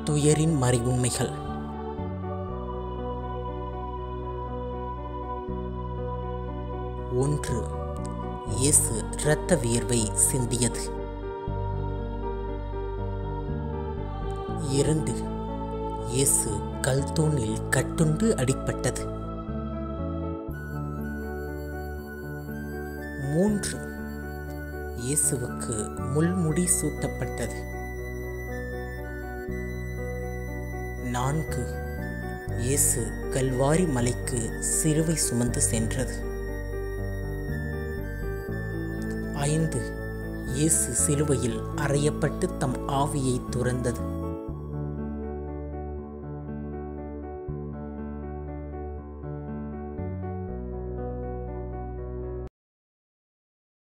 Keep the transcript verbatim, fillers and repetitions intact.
துயரின் மறைவுண்மைகள். ஒன்று, இயேசு இரத்த வியர்வை சிந்தியது. இரண்டு, இயேசு கல்தூணில் கட்டுண்டு அடிபட்டது. மூன்று, இயேசுவுக்கு முள்முடி சூட்டப்பட்டது. நான்கு, இயேசு கல்வாரி மலைக்கு சிலுவை சுமந்து சென்றது. ஐந்து, இயேசு சிலுவையில் அறையப்பட்டு தம் ஆவியை துறந்தது.